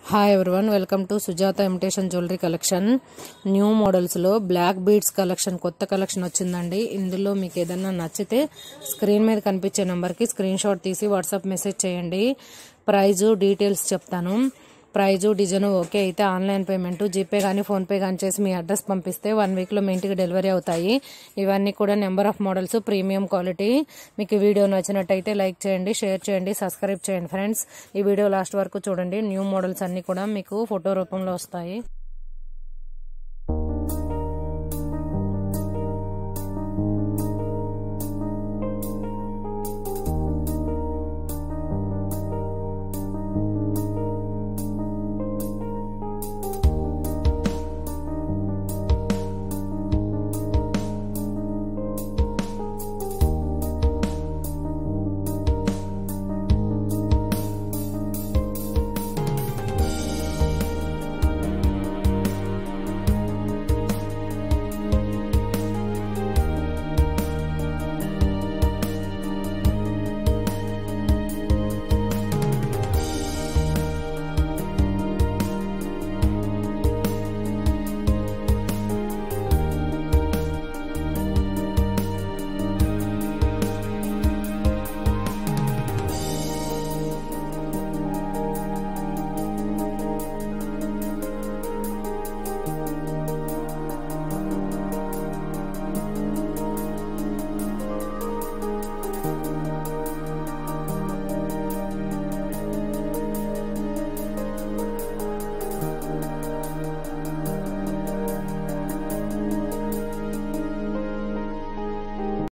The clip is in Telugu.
Hi everyone, welcome to Sujatha imitation jewellery collection. New models లో బ్లాక్ బీడ్స్ కలెక్షన్, కొత్త కలెక్షన్ వచ్చిందండి. ఇందులో మీకు ఏదన్నా నచ్చితే స్క్రీన్ మీద కనిపించే నెంబర్ కి స్క్రీన్ షాట్ తీసి వాట్సాప్ మెసేజ్ చేయండి. ప్రైజ్ డీటెయిల్స్ చెప్తాను. ప్రైజ్ డిజైన్ ఓకే అయితే ఆన్లైన్ పేమెంట్, జీపే కానీ ఫోన్పే కానీ చేసి మీ అడ్రస్ పంపిస్తే 1 వీక్ లో మీ ఇంటికి డెలివరీ అవుతాయి. ఇవన్నీ కూడా number of models, premium quality. మీకు వీడియో నచ్చినట్టయితే లైక్ చేయండి, షేర్ చేయండి, సబ్స్క్రైబ్ చేయండి ఫ్రెండ్స్. ఈ వీడియో లాస్ట్ వరకు చూడండి. న్యూ మోడల్స్ అన్ని కూడా మీకు ఫోటో రూపంలో వస్తాయి.